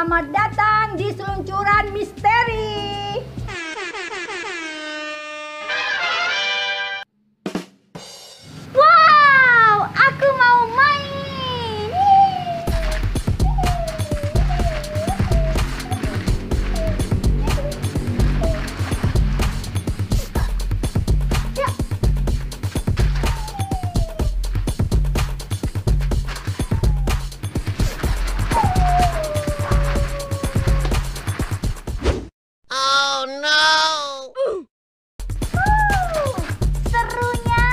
Selamat datang di seluncuran misteri. Wow, aku mau main. Ya. Serunya.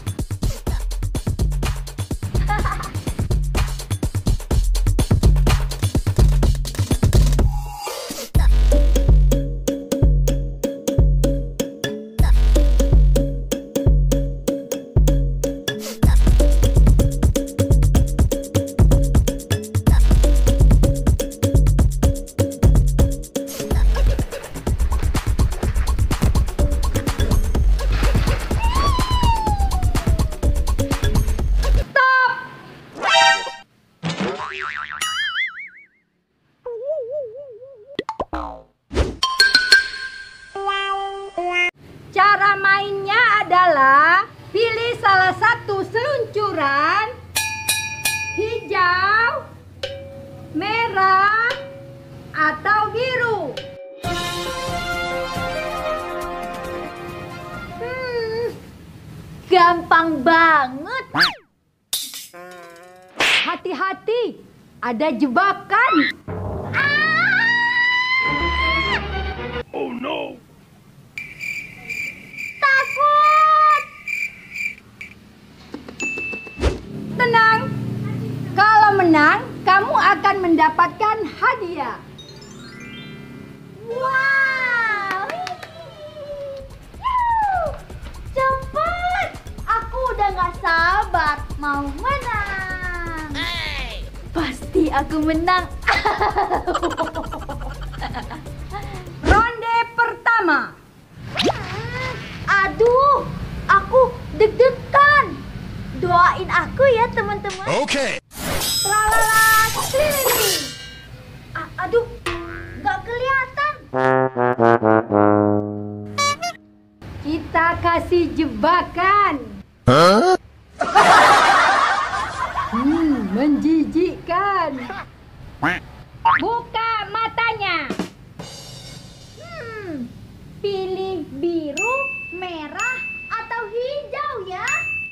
Cara mainnya adalah pilih salah satu seluncuran, hijau, merah, atau biru. Gampang banget. Hati-hati, ada jebakan. Oh no! Takut. Tenang. Kalau menang, kamu akan mendapatkan hadiah. Wow. Yuh. Cepat. Aku udah gak sabar mau menang. Pasti aku menang. Ronde pertama. Aduh, aku deg-degan. Doain aku ya teman-teman. Okay. Tralala, keliling. Aduh, nggak kelihatan. Kita kasih jebakan. Huh? Menjijikkan. Buka matanya. Pilih biru, merah, atau hijau ya.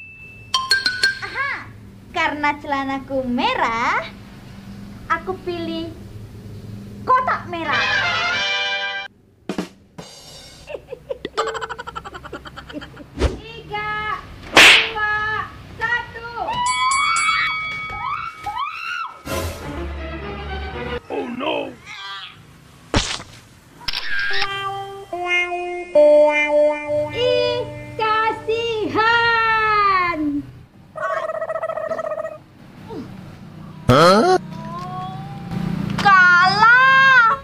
Aha, karena celanaku merah, aku pilih kotak merah. Tiga, dua, satu. Oh no! Ih, kasihan. Huh? Kalah.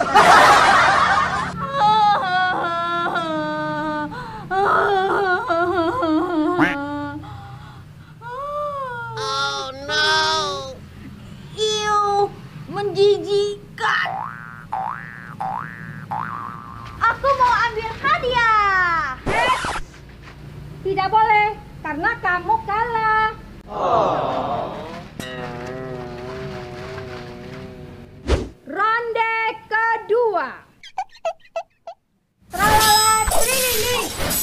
Oh no! Iu, menjijikan. Aku mau ambil hadiah. Tidak boleh, karena kamu kalah. Ronde kedua. Tralala, trilili.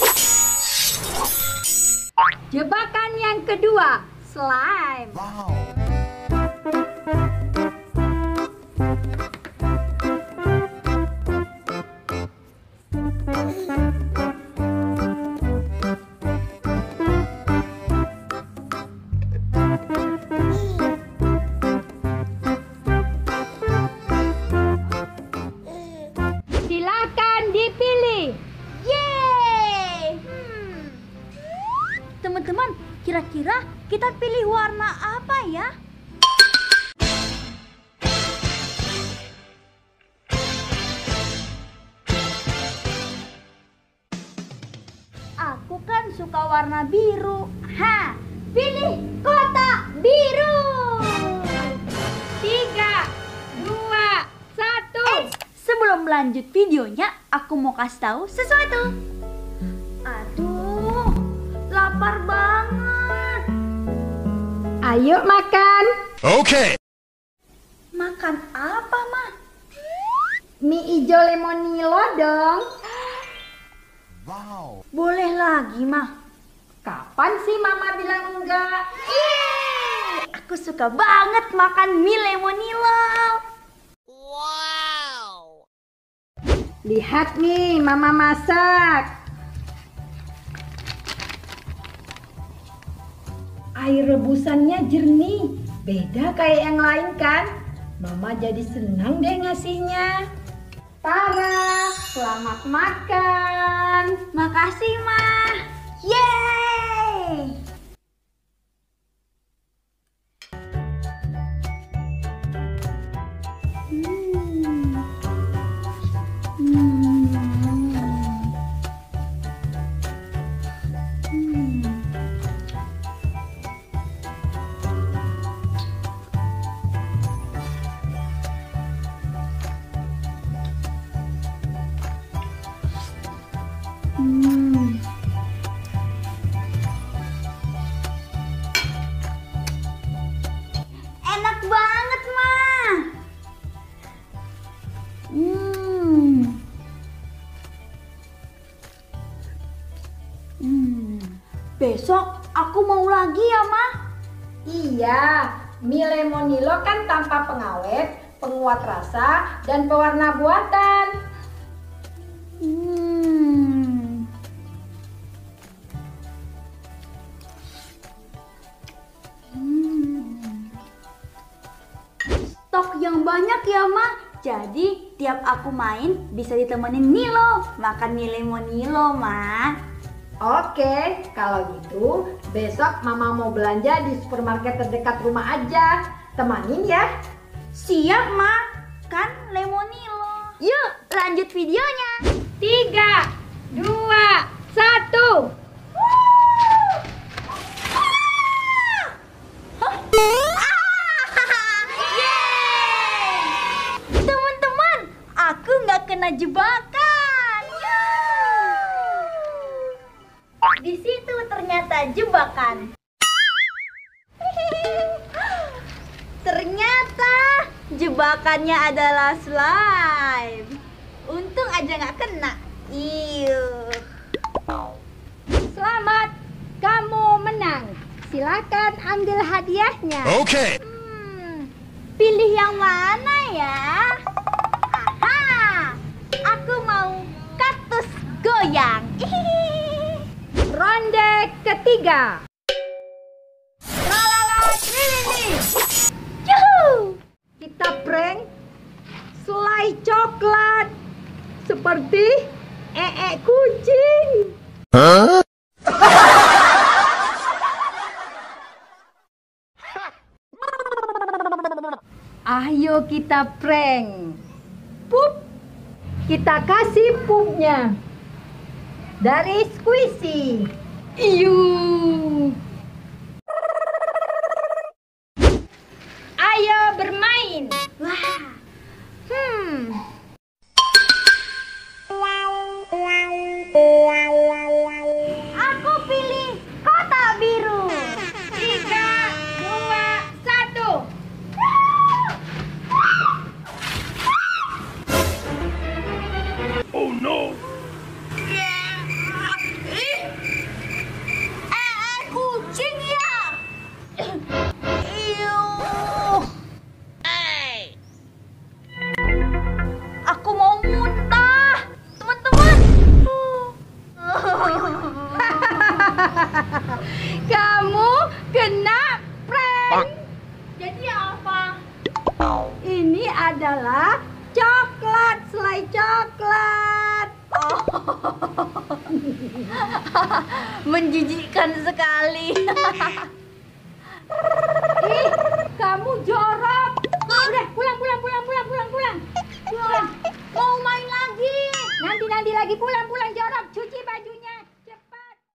Jebakan yang kedua, slime. Silakan dipilih. Yeay. Teman-teman, kira-kira kita pilih warna apa ya? Aku kan suka warna biru. Pilih kotak biru. 3, 2, sebelum lanjut videonya, aku mau kasih tahu sesuatu. Aduh, lapar banget. Ayo makan. Okay. Makan apa, Ma? Mie ijo lemonilo dong. Wow. Boleh lagi, Ma? Kapan sih Mama bilang enggak? Yeay, aku suka banget makan mie lemonilo. Wow. Lihat nih Mama masak. Air rebusannya jernih, beda kayak yang lain kan? Mama jadi senang deh ngasihnya. Tara, selamat makan. Makasih, Ma. Yeay! Enak banget, Ma. Besok aku mau lagi ya, Ma. Iya, mie lemonilo kan tanpa pengawet, penguat rasa, dan pewarna buatan. Stok yang banyak ya, Ma. Jadi tiap aku main bisa ditemenin Nilo makan mie lemonilo, Ma. Oke, kalau gitu besok Mama mau belanja di supermarket terdekat rumah aja. Temanin ya. Siap, Ma. Kan lemonilo. Yuk, lanjut videonya. 3, 2, 1. Teman-teman, aku nggak kena jebakan. Di situ ternyata jebakan. Ternyata jebakannya adalah slime. Untung aja nggak kena. Selamat, kamu menang. Silakan ambil hadiahnya. Okay. Pilih yang mana ya? Aha, aku mau kaktus goyang. Ronde ketiga. Yuhu! Kita prank selai coklat seperti kucing. Huh? Ayo kita prank. Pup. Kita kasih pupnya dari squishy. Ayo bermain. Wah, aku pilih kotak biru. 3, 2, 1. Oh no. Kucing ya. Aku mau muntah, teman-teman. Kamu kena prank. Jadi apa? Ini adalah coklat, selai coklat. Menjijikkan sekali. Ih, kamu jorok. Udah, pulang. Mau main lagi. Nanti lagi pulang jorok.